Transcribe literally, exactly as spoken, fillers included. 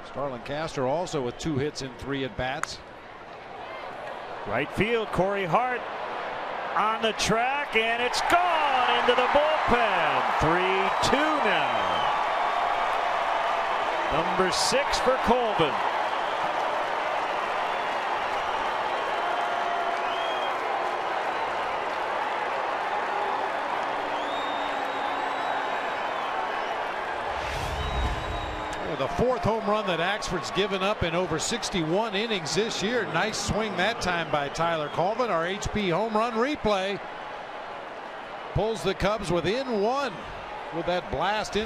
Starlin Castro also with two hits in three at bats. Right field, Corey Hart on the track, and it's gone into the bullpen. three two now. Number six for Colvin. The fourth home run that Axford's given up in over sixty-one innings this year. Nice swing that time by Tyler Colvin. Our H P home run replay pulls the Cubs within one with that blast in.